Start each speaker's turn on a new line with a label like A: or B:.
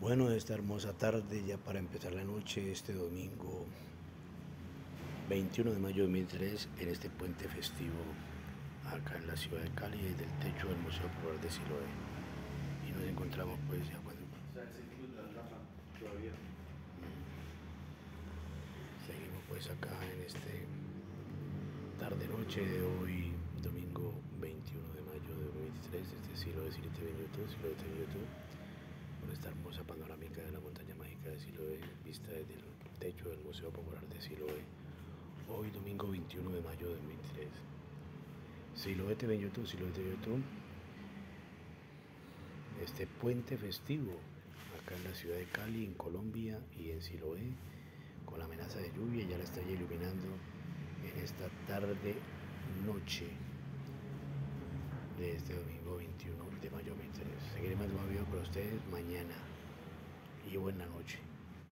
A: Bueno, esta hermosa tarde ya para empezar la noche, este domingo 21 de mayo de 2003, en este puente festivo acá en la ciudad de Cali, desde el techo del Museo Popular de Siloé. Y nos encontramos pues ya cuando seguimos pues acá en este tarde noche de hoy, domingo 21 de mayo de 2023, desde Siloé City TV en YouTube, Siloé TV en YouTube, con esta hermosa panorámica de la montaña mágica de Siloé, vista desde el techo del Museo Popular de Siloé. Hoy domingo 21 de mayo de 2003. Siloé TV en YouTube, Siloé TV en YouTube. Este puente festivo acá en la ciudad de Cali, en Colombia y en Siloé, con la amenaza de lluvia, ya la estoy iluminando en esta tarde noche de este domingo 21 de mayo de 2003. Seguiré más videos para ustedes mañana y buena noche.